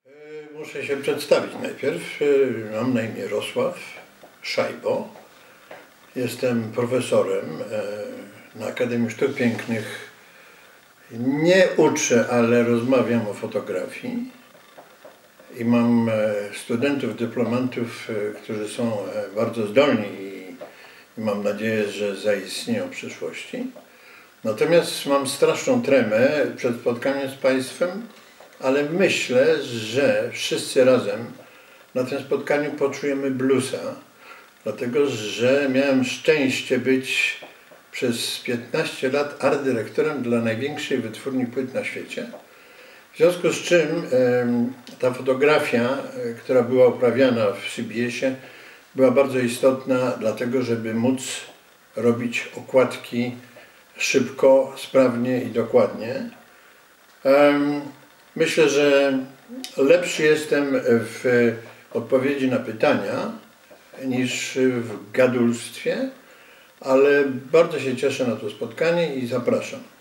Muszę się przedstawić najpierw. Mam na imię Jarosław Szajbo. Jestem profesorem na Akademii Sztuk Pięknych. Nie uczę, ale rozmawiam o fotografii. I mam studentów, dyplomantów, którzy są bardzo zdolni i mam nadzieję, że zaistnieją w przyszłości. Natomiast mam straszną tremę przed spotkaniem z Państwem, ale myślę, że wszyscy razem na tym spotkaniu poczujemy bluesa, dlatego że miałem szczęście być przez 15 lat art dyrektorem dla największej wytwórni płyt na świecie. W związku z czym ta fotografia, która była uprawiana w CBS-ie, była bardzo istotna, dlatego żeby móc robić okładki szybko, sprawnie i dokładnie. Myślę, że lepszy jestem w odpowiedzi na pytania niż w gadulstwie, ale bardzo się cieszę na to spotkanie i zapraszam.